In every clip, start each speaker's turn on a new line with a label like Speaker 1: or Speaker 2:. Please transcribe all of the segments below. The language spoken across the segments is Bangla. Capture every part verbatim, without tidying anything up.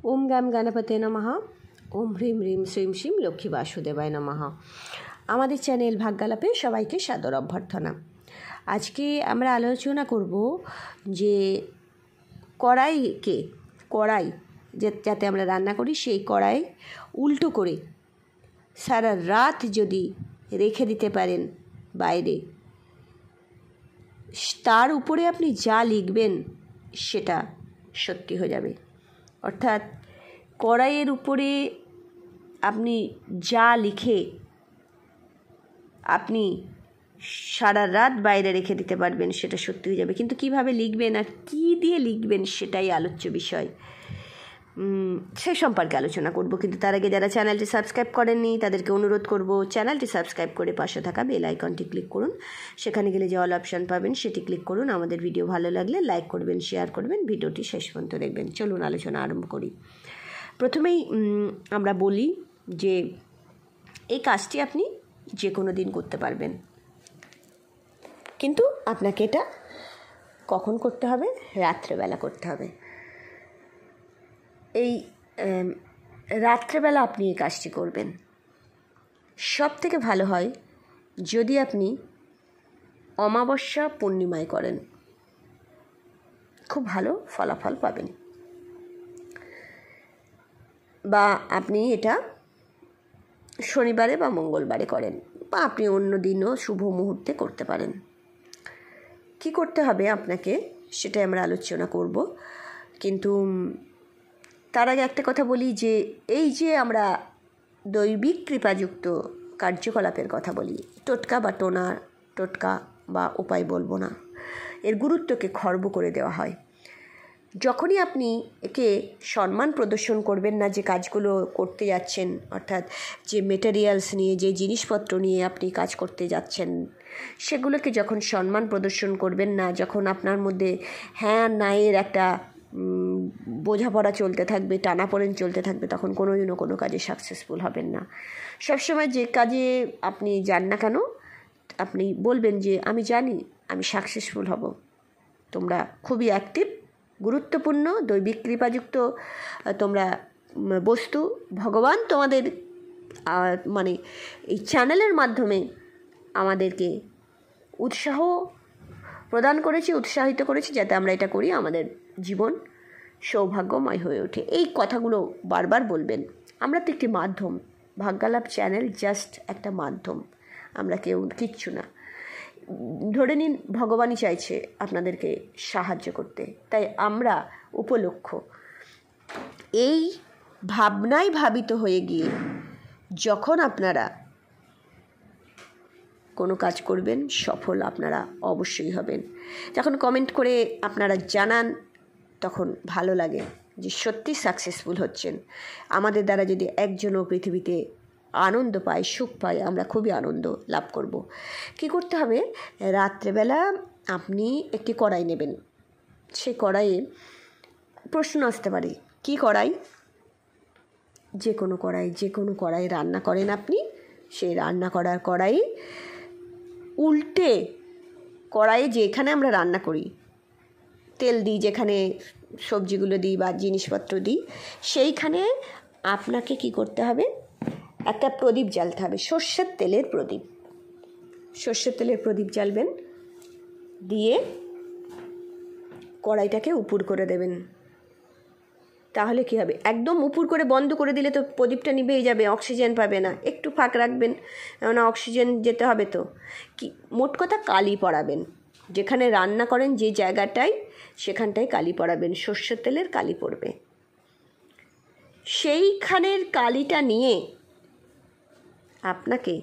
Speaker 1: ওম গাম গণপতে নমঃ। ওম হ্রিম হ্রিম শ্রীম শ্রীম লক্ষ্মী বাসুদেবায় নমঃ। আমাদের চ্যানেল ভাগ্যালাপে সবাইকে সাদর অভ্যর্থনা। আজকে আমরা আলোচনা করব যে কড়াইকে কড়াই যাতে আমরা রান্না করি সেই কড়াই উল্টো করে সারা রাত যদি রেখে দিতে পারেন বাইরে, তার উপরে আপনি যা লিখবেন সেটা সত্যি হয়ে যাবে। অর্থাৎ কড়াইয়ের উপরে আপনি যা লিখে আপনি সারা রাত বাইরে রেখে দিতে পারবেন সেটা সত্যি হয়ে যাবে। কিন্তু কিভাবে লিখবেন আর কী দিয়ে লিখবেন সেটাই আলোচ্য বিষয়, সে সম্পর্কে আলোচনা করব। কিন্তু তার আগে যারা চ্যানেলটি সাবস্ক্রাইব করেননি তাদেরকে অনুরোধ করব চ্যানেলটি সাবস্ক্রাইব করে পাশে থাকা বেল আইকনটি ক্লিক করুন। সেখানে গেলে যে অল অপশান পাবেন সেটি ক্লিক করুন। আমাদের ভিডিও ভালো লাগলে লাইক করবেন, শেয়ার করবেন, ভিডিওটি শেষ পর্যন্ত দেখবেন। চলুন আলোচনা আরম্ভ করি। প্রথমেই আমরা বলি যে এই কাজটি আপনি যে কোনো দিন করতে পারবেন, কিন্তু আপনাকে এটা কখন করতে হবে? রাত্রেবেলা করতে হবে। এই রাত্রেবেলা আপনি এই কাজটি করবেন। সব থেকে ভালো হয় যদি আপনি অমাবস্যা পূর্ণিমায় করেন, খুব ভালো ফলাফল পাবেন। বা আপনি এটা শনিবারে বা মঙ্গলবারে করেন, বা আপনি অন্য দিনও শুভ মুহূর্তে করতে পারেন। কি করতে হবে আপনাকে সেটাই আমরা আলোচনা করব। কিন্তু তার আগে একটা কথা বলি যে এই যে আমরা দৈবিক কৃপাযুক্ত কার্যকলাপের কথা বলি, টোটকা বা টোনা টোটকা বা উপায় বলবো না, এর গুরুত্বকে খর্ব করে দেওয়া হয়। যখনই আপনি একে সম্মান প্রদর্শন করবেন না, যে কাজগুলো করতে যাচ্ছেন, অর্থাৎ যে মেটেরিয়ালস নিয়ে, যে জিনিসপত্র নিয়ে আপনি কাজ করতে যাচ্ছেন, সেগুলোকে যখন সম্মান প্রদর্শন করবেন না, যখন আপনার মধ্যে হ্যাঁ নায়ের একটা বোঝাপড়া চলতে থাকবে, টানাপোড়েন চলতে থাকবে, তখন কোনো দিনও কোনো কাজে সাকসেসফুল হবেন না। সবসময় যে কাজে আপনি যান না কেন, আপনি বলবেন যে আমি জানি আমি সাকসেসফুল হব। তোমরা খুবই অ্যাক্টিভ, গুরুত্বপূর্ণ, দৈবিক কৃপাযুক্ত তোমরা বস্তু। ভগবান তোমাদের মানে এই চ্যানেলের মাধ্যমে আমাদেরকে উৎসাহ প্রদান করেছে, উৎসাহিত করেছে যাতে আমরা এটা করি, আমাদের জীবন সৌভাগ্যময় হয়ে ওঠে। এই কথাগুলো বারবার বলবেন। আমরা তো একটি মাধ্যম, ভাগ্যালাপ চ্যানেল জাস্ট একটা মাধ্যম, আমরা কেউ কিচ্ছু না। ধরে নিন ভগবানই চাইছে আপনাদেরকে সাহায্য করতে, তাই আমরা উপলক্ষ। এই ভাবনায় ভাবিত হয়ে গিয়ে যখন আপনারা কোনো কাজ করবেন, সফল আপনারা অবশ্যই হবেন। যখন কমেন্ট করে আপনারা জানান তখন ভালো লাগে যে সত্যি সাকসেসফুল হচ্ছেন। আমাদের দ্বারা যদি একজনও পৃথিবীতে আনন্দ পায়, সুখ পায়, আমরা খুবই আনন্দ লাভ করব। কি করতে হবে? রাত্রেবেলা আপনি একটি কড়াই নেবেন। সেই কড়াইয়ে প্রশ্ন আসতে পারে কি কড়াই? যে কোনো কড়াই, যে কোনো কড়াই রান্না করেন আপনি, সেই রান্না করার কড়াই উল্টে, কড়াইয়ে যেখানে আমরা রান্না করি, তেল দিই, যেখানে সবজিগুলো দিই বা জিনিসপত্র দিই, সেইখানে আপনাকে কি করতে হবে? একটা প্রদীপ জ্বালতে হবে, সর্ষের তেলের প্রদীপ। সর্ষের তেলের প্রদীপ জ্বালবেন, দিয়ে কড়াইটাকে উপুর করে দেবেন। তাহলে কি হবে? একদম উপুর করে বন্ধ করে দিলে তো প্রদীপটা নিভেই যাবে, অক্সিজেন পাবে না। একটু ফাঁক রাখবেন, কেননা অক্সিজেন যেতে হবে তো। কি মোট কথা কালি পড়াবেন, যেখানে রান্না করেন যে জায়গাটায়, সেখানটায় কালি পড়াবেন, সর্ষের তেলের কালি পড়বে। সেইখানের কালিটা নিয়ে আপনাকে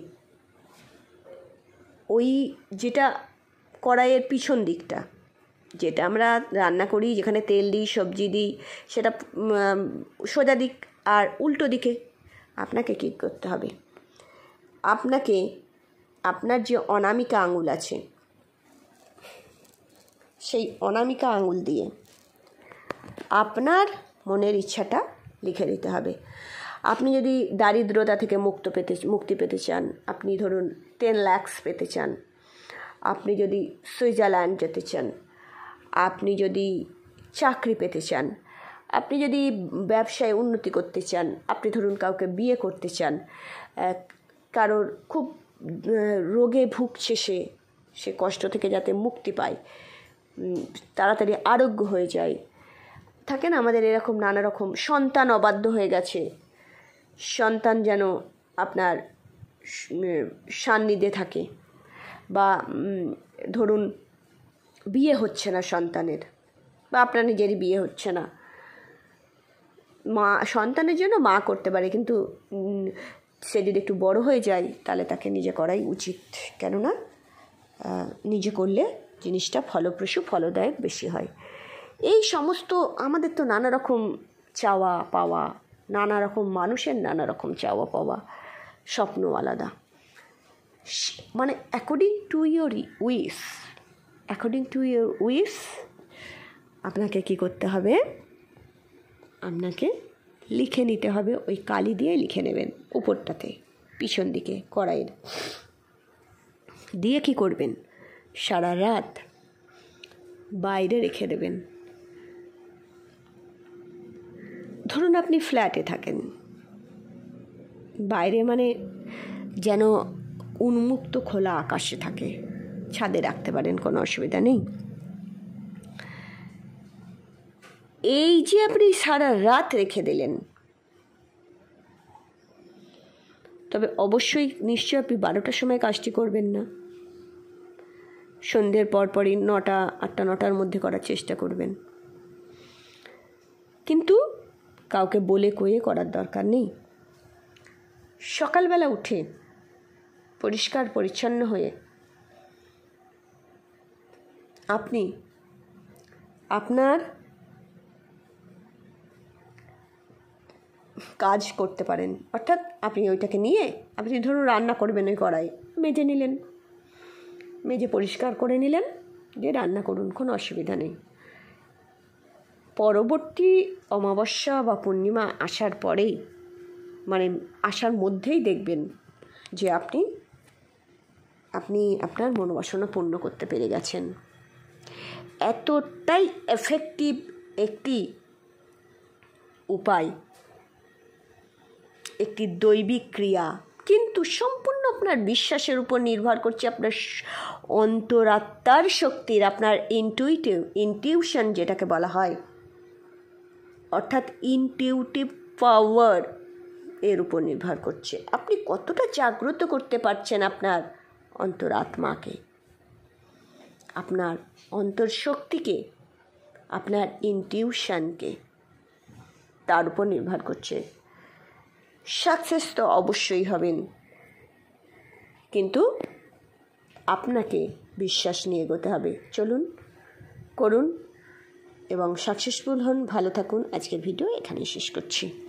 Speaker 1: ওই যেটা কড়াইয়ের পিছন দিকটা, যেটা আমরা রান্না করি, যেখানে তেল দিই, সবজি দিই, সেটা সোজা দিক, আর উল্টো দিকে আপনাকে কী করতে হবে? আপনাকে আপনার যে অনামিকা আঙুল আছে, সেই অনামিকা আঙুল দিয়ে আপনার মনের ইচ্ছাটা লিখে দিতে হবে। আপনি যদি দারিদ্রতা থেকে মুক্ত পেতে মুক্তি পেতে চান, আপনি ধরুন টেন ল্যাক্স পেতে চান, আপনি যদি সুইজারল্যান্ড যেতে চান, আপনি যদি চাকরি পেতে চান, আপনি যদি ব্যবসায় উন্নতি করতে চান, আপনি ধরুন কাউকে বিয়ে করতে চান, কারোর খুব রোগে ভুগছে, সে সে কষ্ট থেকে যাতে মুক্তি পায়, তাড়াতাড়ি আরোগ্য হয়ে যায়, থাকে না আমাদের এরকম নানা রকম, সন্তান অবাধ্য হয়ে গেছে, সন্তান যেন আপনার সান্নিধ্যে থাকে, বা ধরুন বিয়ে হচ্ছে না সন্তানের, বা আপনার নিজেরই বিয়ে হচ্ছে না, মা সন্তানের জন্য মা করতে পারে, কিন্তু সে যদি একটু বড় হয়ে যায় তাহলে তাকে নিজে করাই উচিত, কেননা নিজে করলে জিনিসটা ফলপ্রসূ ফলদায়ক বেশি হয়। এই সমস্ত আমাদের তো নানা রকম চাওয়া পাওয়া, নানা রকম মানুষের নানা রকম চাওয়া পাওয়া, স্বপ্ন আলাদা, মানে according to your wish according to your wish আপনাকে কি করতে হবে, আপনাকে লিখে নিতে হবে, ওই কালি দিয়ে লিখে নেবেন উপরটাতে, পিছন দিকে কড়াইয়ের দিয়ে কি করবেন, সারা রাত বাইরে রেখে দেবেন। ধরুন আপনি ফ্ল্যাটে থাকেন, বাইরে মানে যেন উন্মুক্ত খোলা আকাশে থাকে, ছাদে রাখতে পারেন, কোনো অসুবিধা নেই। এই যে আপনি সারা রাত রেখে দিলেন, তবে অবশ্যই নিশ্চয়ই আপনি বারোটার সময় কাজটি করবেন না, সন্ধ্যের পরপরই নটা আটটা নটার মধ্যে করার চেষ্টা করবেন, কিন্তু কাউকে বলে কয়ে করার দরকার নেই। সকালবেলা উঠে পরিষ্কার পরিচ্ছন্ন হয়ে আপনি আপনার কাজ করতে পারেন, অর্থাৎ আপনি ওইটাকে নিয়ে আপনি ধরুন রান্না করবেন, ওই কড়াই মেজে নিলেন, মেজে পরিষ্কার করে নিলেন, যে রান্না করুন, কোনো অসুবিধা নেই। পরবর্তী অমাবস্যা বা পূর্ণিমা আসার পরেই, মানে আসার মধ্যেই দেখবেন যে আপনি আপনি আপনার মনোবাসনা পূর্ণ করতে পেরে গেছেন। এতটাই এফেক্টিভ একটি উপায়, একটি দৈবিক ক্রিয়া, কিন্তু সম্পূর্ণ আপনার বিশ্বাসের উপর নির্ভর করছে, আপনার অন্তরাত্মার শক্তির, আপনার ইনটুইটিভ ইনটিউশন যেটাকে বলা হয়, অর্থাৎ ইনটিউটিভ পাওয়ার, এর উপর নির্ভর করছে আপনি কতটা জাগ্রত করতে পারছেন আপনার অন্তরাত্মাকে, আপনার অন্তর্শক্তিকে, আপনার ইনটিউশনকে, তার উপর নির্ভর করছে। সাকসেস তো অবশ্যই হবেন, কিন্তু আপনাকে বিশ্বাস নিয়ে এগোতে হবে। চলুন করুন এবং সাকসেসফুল হন, ভালো থাকুন। আজকের ভিডিও এখানেই শেষ করছি।